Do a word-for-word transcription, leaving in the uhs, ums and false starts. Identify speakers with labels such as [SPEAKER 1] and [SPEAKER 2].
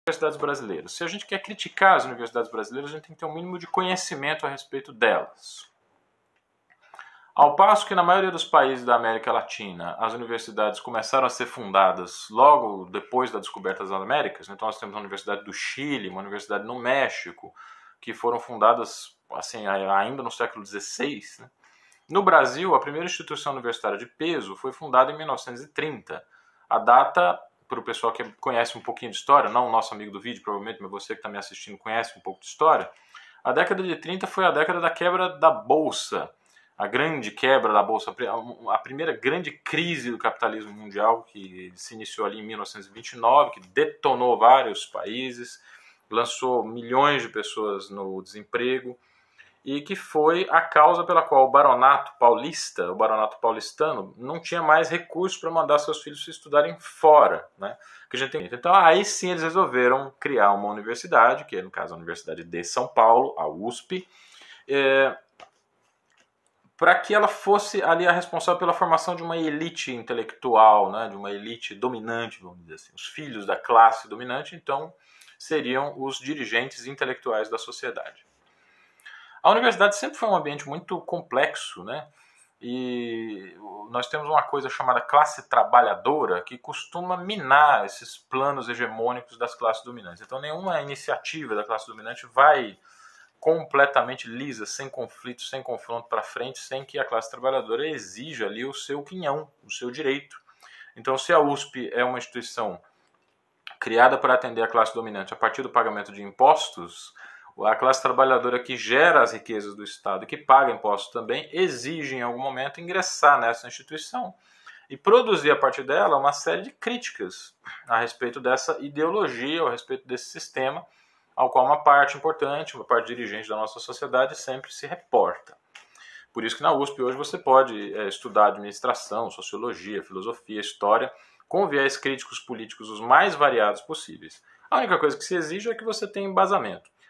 [SPEAKER 1] universidades brasileiras. Se a gente quer criticar as universidades brasileiras, a gente tem que ter um mínimo de conhecimento a respeito delas. Ao passo que na maioria dos países da América Latina, as universidades começaram a ser fundadas logo depois da descoberta das Américas. Então nós temos a Universidade do Chile, uma universidade no México, que foram fundadas assim, ainda no século dezesseis. Né? No Brasil, a primeira instituição universitária de peso foi fundada em mil novecentos e trinta. A data, para o pessoal que conhece um pouquinho de história, não o nosso amigo do vídeo, provavelmente, mas você que está me assistindo conhece um pouco de história, a década de trinta foi a década da quebra da Bolsa, a grande quebra da Bolsa, a primeira grande crise do capitalismo mundial, que se iniciou ali em mil novecentos e vinte e nove, que detonou vários países, lançou milhões de pessoas no desemprego, e que foi a causa pela qual o baronato paulista, o baronato paulistano, não tinha mais recursos para mandar seus filhos se estudarem fora. Né? Que a gente tem... Então aí sim eles resolveram criar uma universidade, que é no caso a Universidade de São Paulo, a U S P, é... para que ela fosse ali a responsável pela formação de uma elite intelectual, né? De uma elite dominante, vamos dizer assim. Os filhos da classe dominante, então, seriam os dirigentes intelectuais da sociedade. A universidade sempre foi um ambiente muito complexo, né? E nós temos uma coisa chamada classe trabalhadora que costuma minar esses planos hegemônicos das classes dominantes. Então nenhuma iniciativa da classe dominante vai completamente lisa, sem conflito, sem confronto para frente, sem que a classe trabalhadora exija ali o seu quinhão, o seu direito. Então se a U S P é uma instituição criada para atender a classe dominante a partir do pagamento de impostos, a classe trabalhadora que gera as riquezas do Estado e que paga impostos também exige em algum momento ingressar nessa instituição e produzir a partir dela uma série de críticas a respeito dessa ideologia, a respeito desse sistema, ao qual uma parte importante, uma parte dirigente da nossa sociedade sempre se reporta. Por isso que na U S P hoje você pode é, estudar administração, sociologia, filosofia, história, com viés críticos políticos os mais variados possíveis. A única coisa que se exige é que você tenha embasamento.